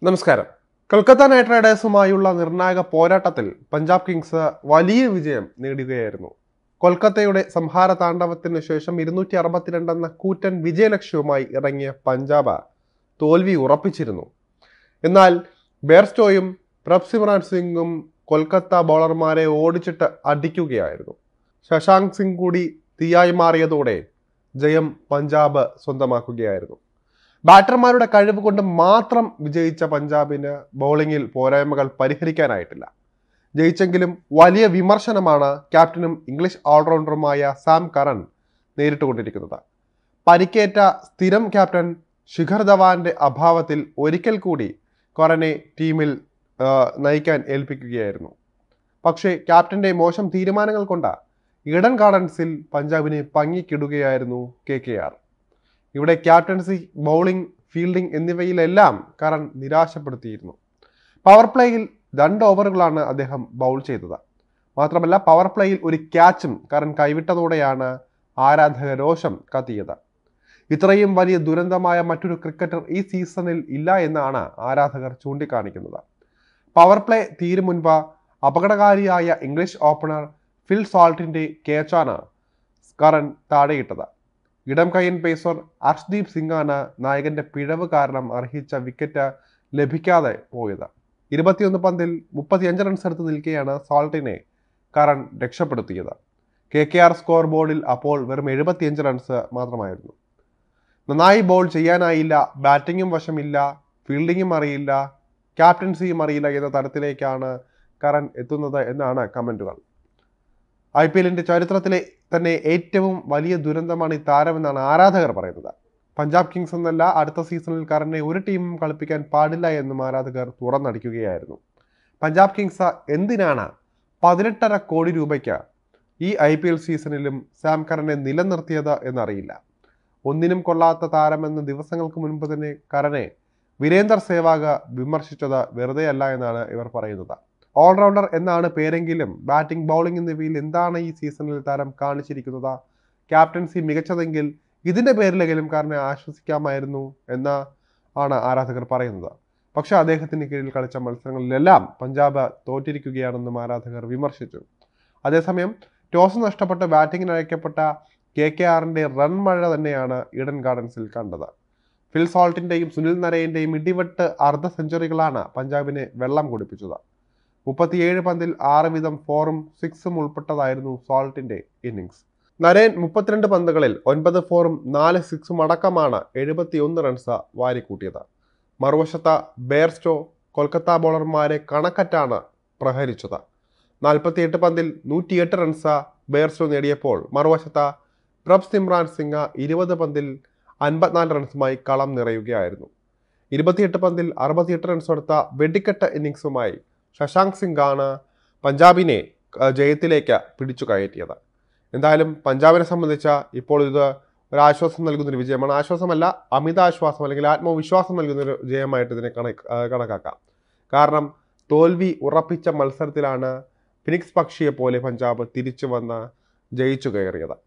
നമസ്കാരം. കൊൽക്കത്ത നൈറ്റ് റൈഡേഴ്സുമായുള്ള നിർണായക പോരാട്ടത്തിൽ പഞ്ചാബ് കിങ്സ് വലിയ വിജയം നേടുകയായിരുന്നു. കൊൽക്കത്തയുടെ സംഹാര താണ്ഡവത്തിന് ശേഷം 262 എന്ന കൂറ്റൻ വിജയലക്ഷ്യവുമായി ഇറങ്ങിയ പഞ്ചാബ് തോൽവി ഉറപ്പിച്ചിരുന്നു. എന്നാൽ ബെയർസ്റ്റോയും പ്രഭ്സിമ്രാൻ സിംഗും കൊൽക്കത്ത ബൗളർമാരെ ഓടിച്ചിട്ട് അടിക്കുകയായിരുന്നു. ശശാങ്ക് സിംഗ് കൂടി തീയായി മാറിയതോടെ ജയം പഞ്ചാബ് സ്വന്തമാക്കുകയായിരുന്നു. ബാറ്റർമാരുടെ കഴിവ് കൊണ്ട് മാത്രം വിജയിച്ച പഞ്ചാബിന് ബൗളിങ്ങിൽ പോരായ്മകൾ പരിഹരിക്കാനായിട്ടില്ല. ജയിച്ചെങ്കിലും വലിയ വിമർശനമാണ് ക്യാപ്റ്റനും ഇംഗ്ലീഷ് ഓൾറൗണ്ടറുമായ സാം കറൻ നേരിട്ടുകൊണ്ടിരിക്കുന്നത്. പരിക്കേറ്റ സ്ഥിരം ക്യാപ്റ്റൻ ശിഖർ ധവാന്റെ അഭാവത്തിൽ ഒരിക്കൽ കൂടി കറനെ ടീമിൽ നയിക്കാൻ ഏൽപ്പിക്കുകയായിരുന്നു. പക്ഷേ ക്യാപ്റ്റന്റെ മോശം തീരുമാനങ്ങൾ കൊണ്ട് ഈഡൻ ഗാർഡൻസിൽ പഞ്ചാബിനെ പങ്ങിക്കിടുകയായിരുന്നു KKR. ഇവിടെ ക്യാപ്റ്റൻസി, ബൗളിംഗ്, ഫീൽഡിംഗ് എന്നിവയിലെല്ലാം കറൻ നിരാശപ്പെടുത്തിയിരുന്നു. പവർ പ്ലേയിൽ 2 ഓവറുകളാണ് അദ്ദേഹം ബൗൾ ചെയ്തത്. മാത്രമല്ല പവർ പ്ലേയിൽ ഒരു ക്യാച്ചും കറൻ കൈവിട്ടതോടെയാണ് ആരാധക രോഷം കത്തിയത്. ഇത്രയും വലിയ ദുരന്തമായ മറ്റൊരു ക്രിക്കറ്റർ ഈ സീസണിൽ ഇല്ല എന്നാണ് ആരാധകർ ചൂണ്ടിക്കാണിക്കുന്നത്. പവർ പ്ലേ തീരും മുൻപ് അപകടകാരിയായ ഇംഗ്ലീഷ് ഓപ്പണർ ഫിൽ സാൾട്ടിന്റെ ക്യാച്ചാണ് കറൻ താഴെയിട്ടത്. ഇടം കയ്യൻ പേസർ അർഷ്ദീപ് സിംഗാണ് നായകന്റെ പിഴവ് കാരണം അർഹിച്ച വിക്കറ്റ് ലഭിക്കാതെ പോയത്. 21 പന്തിൽ 35 റൺസ് എടുത്ത് നിൽക്കെയാണ് സാൾട്ടിനെ കറൻ രക്ഷപ്പെടുത്തിയത്. KKR സ്കോർ ബോർഡിൽ അപ്പോൾ വെറും 75 റൺസ് മാത്രമായിരുന്നു. നന്നായി ബോൾ ചെയ്യാനായില്ല, ബാറ്റിങ്ങും വശമില്ല, ഫീൽഡിങ്ങും അറിയില്ല, ക്യാപ്റ്റൻസിയും അറിയില്ല എന്ന തരത്തിലേക്കാണ് കറൻ എത്തുന്നത് എന്നാണ് കമന്റുകൾ. IPLന്റെ ചരിത്രത്തിലെ തന്നെ ഏറ്റവും വലിയ ദുരന്തമാണ് ഈ താരമെന്നാണ് ആരാധകർ പറയുന്നത്. പഞ്ചാബ് കിങ്സ് എന്നല്ല, അടുത്ത സീസണിൽ കറനെ ഒരു ടീമും കളിപ്പിക്കാൻ പാടില്ല എന്നും ആരാധകർ തുറന്നടിക്കുകയായിരുന്നു. പഞ്ചാബ് കിങ്സ് എന്തിനാണ് 18.5 കോടി രൂപയ്ക്ക് ഈ IPL സീസണിലും സാം കറനെ നിലനിർത്തിയത് എന്നറിയില്ല. ഒന്നിനും കൊള്ളാത്ത താരമെന്ന് ദിവസങ്ങൾക്ക് മുൻപ് തന്നെ കറനെ വീരേന്ദർ സേവാഗ് വിമർശിച്ചത് വെറുതെയല്ല എന്നാണ് ഇവർ പറയുന്നത്. ഓൾറൗണ്ടർ എന്നാണ് പേരെങ്കിലും ബാറ്റിംഗ്, ബൗളിംഗ് എന്നിവയിൽ എന്താണ് ഈ സീസണിൽ താരം കാണിച്ചിരിക്കുന്നത്? ക്യാപ്റ്റൻസി മികച്ചതെങ്കിൽ ഇതിന്റെ പേരിലെങ്കിലും കറനെ ആശ്വസിക്കാമായിരുന്നു എന്ന് ആണ് ആരാധകർ പറയുന്നത്. പക്ഷെ അദ്ദേഹത്തിന് കീഴിൽ കളിച്ച മത്സരങ്ങളിലെല്ലാം പഞ്ചാബ് തോറ്റിരിക്കുകയാണെന്നും ആരാധകർ വിമർശിച്ചു. അതേസമയം ടോസ് നഷ്ടപ്പെട്ട് ബാറ്റിങ്ങിന് അയക്കപ്പെട്ട KKRന്റെ റൺ മഴ തന്നെയാണ് ഈഡൻ ഗാർഡൻസിൽ കണ്ടത്. ഫിൽ സാൾട്ടിന്റെയും സുനിൽ നരേന്റെയും ഇടിവെട്ട് അർദ്ധ സെഞ്ചുറികളാണ് പഞ്ചാബിനെ വെള്ളം കുടിപ്പിച്ചത്. 37 പന്തിൽ 6 വീതം 4ഉം 6ഉം ഉൾപ്പെട്ടതായിരുന്നു സാൾട്ടിന്റെ ഇന്നിംഗ്സ്. നരേൻ 32 പന്തുകളിൽ 9 4ഉം 4 6ഉം അടക്കമാണ് 71 റൺസ് വാരിക്കൂട്ടിയത്. മറുവശത്ത് ബെയർസ്റ്റോ കൊൽക്കത്ത ബൗളർമാരെ കണക്കറ്റാണ് പ്രഹരിച്ചത്. 48 പന്തിൽ 108 റൺസ് ബെയർസ്റ്റോ നേടിയപ്പോൾ മറുവശത്ത് പ്രഭ്സിമ്രാൻ സിംഗ് 20 പന്തിൽ 54 റൺസുമായി കളം നിറയുകയായിരുന്നു. 28 പന്തിൽ 68 റൺസ് എടുത്ത വെടിക്കെട്ട് ഇന്നിംഗ്സുമായി ശശാങ്ക് സിംഗ് ആണ് പഞ്ചാബിനെ ജയത്തിലേക്ക് പിടിച്ചു കയറ്റിയത്. എന്തായാലും പഞ്ചാബിനെ സംബന്ധിച്ച് ഇപ്പോൾ ഇത് ഒരു ആശ്വാസം നൽകുന്നൊരു വിജയമാണ്. ആശ്വാസമല്ല, അമിതാശ്വാസം അല്ലെങ്കിൽ ആത്മവിശ്വാസം നൽകുന്നൊരു ജയമായിട്ട് ഇതിനെ കണക്കാക്കാം. കാരണം തോൽവി ഉറപ്പിച്ച മത്സരത്തിലാണ് ഫിനിക്സ് പക്ഷിയെ പോലെ പഞ്ചാബ് തിരിച്ചു വന്ന് ജയിച്ചു കയറിയത്.